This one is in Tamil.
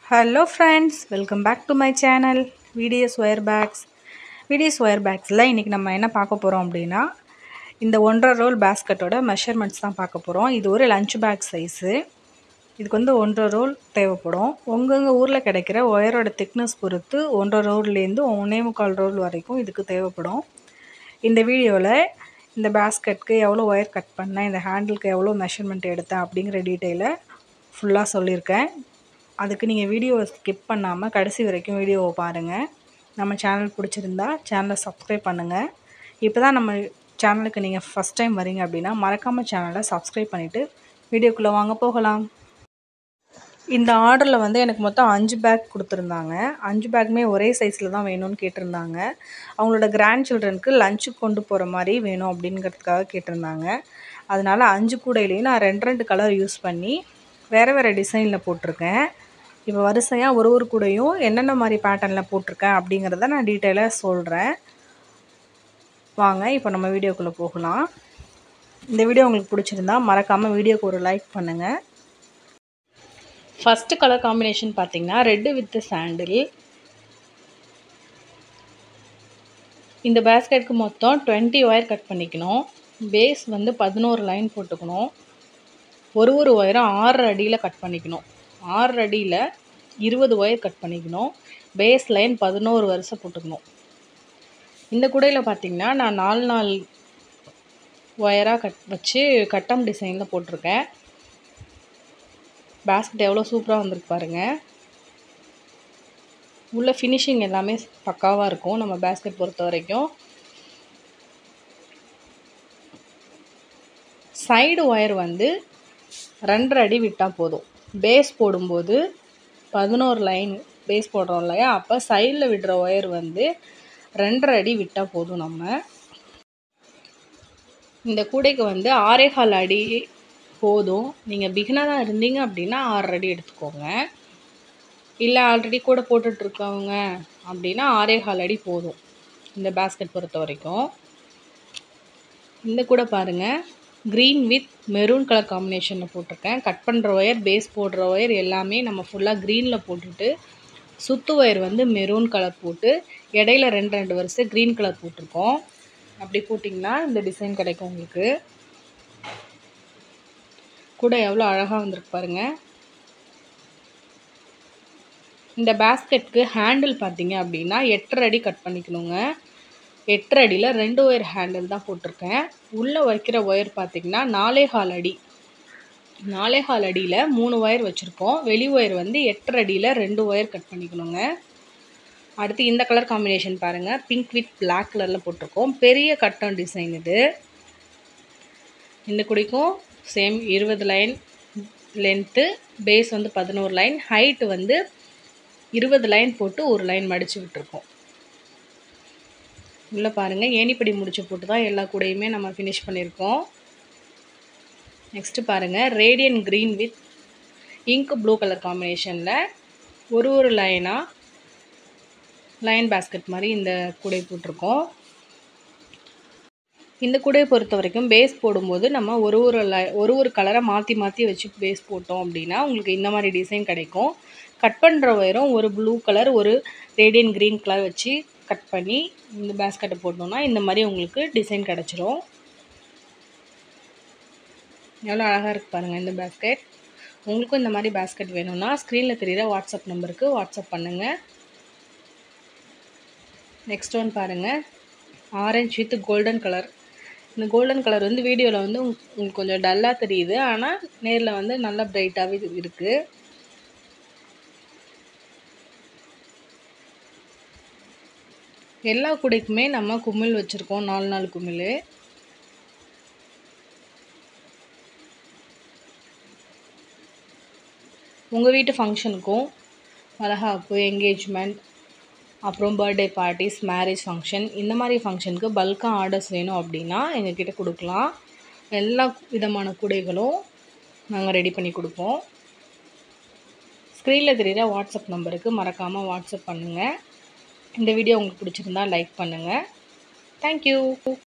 Hello friends, welcome back to my channel VDS wirebags. VDS wirebagsல இன்னைக்கு நம்ம என்ன பார்க்க போறோம் அப்படினா இந்த 1.5 ரோல் பாஸ்கெட்டோட மெஷர்மெண்ட்ஸ் தான் பார்க்க போறோம். இது ஒரு லஞ்ச் பேக் சைஸ். இதுக்கு வந்து 1.5 ரோல் தேவைப்படும். உங்க ஊர்ல கிடைக்கிற ஒயரோட திக்னஸ் பொறுத்து 1.5 ரோல்ல இருந்து 1.25 ரோல் வரைக்கும் இதுக்கு தேவைப்படும். இந்த வீடியோல இந்த பாஸ்கெட்க்கு எவ்வளவு ஒயர் கட் பண்ணேன், இந்த ஹேண்டிலுக்கு எவ்வளவு மெஷர்மெண்ட் எடுத்தேன் அப்படிங்கற டீடைலை ஃபுல்லா சொல்லிருக்கேன். அதுக்கு நீங்கள் வீடியோவை ஸ்கிப் பண்ணாமல் கடைசி வரைக்கும் வீடியோவை பாருங்கள். நம்ம சேனல் பிடிச்சிருந்தா சேனலை சப்ஸ்கிரைப் பண்ணுங்கள். இப்போ தான் நம்ம சேனலுக்கு நீங்கள் ஃபஸ்ட் டைம் வரீங்க அப்படின்னா மறக்காமல் சேனலை சப்ஸ்கிரைப் பண்ணிவிட்டு வீடியோக்குள்ளே வாங்க போகலாம். இந்த ஆர்டரில் வந்து எனக்கு மொத்தம் 5 பேக் கொடுத்துருந்தாங்க. 5 பேக்குமே ஒரே சைஸில் தான் வேணும்னு கேட்டிருந்தாங்க. அவங்களோட கிராண்ட் சில்ட்ரனுக்கு லஞ்சுக்கு கொண்டு போகிற மாதிரி வேணும் அப்படிங்கிறதுக்காக கேட்டிருந்தாங்க. அதனால் 5 கூடையிலையும் நான் 2 கலர் யூஸ் பண்ணி வேறு டிசைனில் போட்டிருக்கேன். இப்போ வரிசையாக ஒரு கூடையும் என்னென்ன மாதிரி பேட்டர்னில் போட்டிருக்கேன் அப்படிங்கிறத நான் டீட்டெயிலாக சொல்கிறேன். வாங்க இப்போ நம்ம வீடியோக்குள்ளே போகலாம். இந்த வீடியோ உங்களுக்கு பிடிச்சிருந்தா மறக்காமல் வீடியோக்கு ஒரு லைக் பண்ணுங்கள். ஃபஸ்ட்டு கலர் காம்பினேஷன் பார்த்திங்கன்னா ரெட்டு வித் சாண்டில். இந்த பேஸ்கெட்டுக்கு மொத்தம் 20 ஒயர் கட் பண்ணிக்கணும். பேஸ் வந்து 11 லைன் போட்டுக்கணும். ஒரு ஒயரும் 6 அடியில் கட் பண்ணிக்கணும். 6 அடியில் 20 ஒயர் கட் பண்ணிக்கணும். பேஸ் லைன் 11 வரிசை போட்டுக்கணும். இந்த கூடையில் பார்த்திங்கன்னா நான் 4 ஒயராக வச்சு கட்டம் டிசைனில் போட்டிருக்கேன். பேஸ்கெட் எவ்வளோ சூப்பராக வந்திருக்கு பாருங்கள். உள்ள ஃபினிஷிங் எல்லாமே பக்காவாக இருக்கும் நம்ம பேஸ்கெட் பொறுத்த வரைக்கும். சைடு ஒயர் வந்து 2.5 அடி விட்டால் போதும். பேஸ் போடும்போது 11 லைன் பேஸ் போடுறோம் இல்லையா, அப்போ சைடில் விடுற ஒயர் வந்து 2.5 அடி விட்டால் போதும். நம்ம இந்த கூடைக்கு வந்து 6.25 அடி போதும். நீங்கள் பிகினராக இருந்தீங்க அப்படின்னா 6 அடி எடுத்துக்கோங்க. இல்லை ஆல்ரெடி கூட போட்டுட்ருக்கவங்க அப்படின்னா 6.25 அடி போதும் இந்த பேஸ்கெட் பொறுத்த வரைக்கும். இந்த கூடை பாருங்கள், க்ரீன் வித் மெரூன் கலர் காம்பினேஷனில் போட்டிருக்கேன். கட் பண்ணுற ஒயர், பேஸ் போடுற ஒயர் எல்லாமே நம்ம ஃபுல்லாக க்ரீனில் போட்டுட்டு சுத்து ஒயர் வந்து மெரூன் கலர் போட்டு இடையில 2 வரிசை க்ரீன் கலர் போட்டிருக்கோம். அப்படி போட்டிங்கன்னா இந்த டிசைன் கிடைக்கும் உங்களுக்கு. கூட எவ்வளோ அழகாக வந்திருக்கு பாருங்கள். இந்த பேஸ்கெட்டுக்கு ஹேண்டில் பார்த்தீங்க அப்படின்னா 8.5 அடி கட் பண்ணிக்கணுங்க. 8.5 அடியில் 2 ஒயர் ஹேண்டில் தான் போட்டிருக்கேன். உள்ளே வைக்கிற ஒயர் பார்த்திங்கன்னா 4.25 அடி. 4.25 அடியில் 3 ஒயர் வச்சுருக்கோம். வெளி ஒயர் வந்து 8.5 அடியில் 2 ஒயர் கட் பண்ணிக்கணுங்க. அடுத்து இந்த கலர் காம்பினேஷன் பாருங்கள், பிங்க் வித் பிளாக் கலரில் போட்டிருக்கோம். பெரிய கட்டம் டிசைன் இது. இந்த குடிக்கும் சேம் 20 லைன் லென்த்து, பேஸ் வந்து 11 லைன், ஹைட்டு வந்து 20 லைன் போட்டு ஒரு லைன் மடித்து விட்டுருக்கோம். உள்ளே பாருங்கள், ஏணிப்படி முடிச்சு போட்டு தான் எல்லா கூடையுமே நம்ம ஃபினிஷ் பண்ணியிருக்கோம். நெக்ஸ்ட்டு பாருங்கள், radium green with ink blue colour காம்பினேஷனில் ஒரு லைனாக லைன் பேஸ்கெட் மாதிரி இந்த கூடை போட்டிருக்கோம். இந்த கூடையை பொறுத்த வரைக்கும் பேஸ் போடும்போது நம்ம ஒரு கலரை மாற்றி வச்சு பேஸ் போட்டோம் அப்படின்னா உங்களுக்கு இந்த மாதிரி டிசைன் கிடைக்கும். கட் பண்ணுற ஒயரும் ஒரு ப்ளூ கலர், ஒரு ரேடியன் க்ரீன் கலர் வச்சு கட் பண்ணி இந்த பேஸ்கெட்டை போட்டோம்னா இந்த மாதிரி உங்களுக்கு டிசைன் கிடச்சிரும். எவ்வளோ அழகாக இருக்குது பாருங்கள் இந்த பேஸ்கெட். உங்களுக்கும் இந்த மாதிரி பேஸ்கெட் வேணும்னா ஸ்க்ரீனில் தெரிகிற வாட்ஸ்அப் நம்பருக்கு வாட்ஸ்அப் பண்ணுங்கள். நெக்ஸ்ட் ஒன் பாருங்கள், ஆரஞ்சு வித் கோல்டன் கலர். இந்த கோல்டன் கலர் வந்து வீடியோவில் வந்து உங்களுக்கு கொஞ்சம் டல்லாக தெரியுது, ஆனால் நேரில் வந்து நல்லா பிரைட்டாகவே இருக்குது. எல்லா கூடைக்குமே நம்ம குமிழ் வச்சுருக்கோம், 4 குமிழ். உங்கள் வீட்டு ஃபங்க்ஷனுக்கும், வளகாப்பு, என்கேஜ்மெண்ட், அப்புறம் பர்த்டே பார்ட்டிஸ், மேரேஜ் ஃபங்க்ஷன், இந்த மாதிரி ஃபங்க்ஷனுக்கு பல்காக ஆர்டர்ஸ் வேணும் அப்படின்னா எங்ககிட்ட கொடுக்கலாம். எல்லா விதமான கூடைகளும் நாங்கள் ரெடி பண்ணி கொடுப்போம். ஸ்க்ரீனில் தெரிகிற வாட்ஸ்அப் நம்பருக்கு மறக்காமல் வாட்ஸ்அப் பண்ணுங்கள். இந்த வீடியோ உங்களுக்கு பிடிச்சிருந்தா லைக் பண்ணுங்கள். தேங்க்யூ.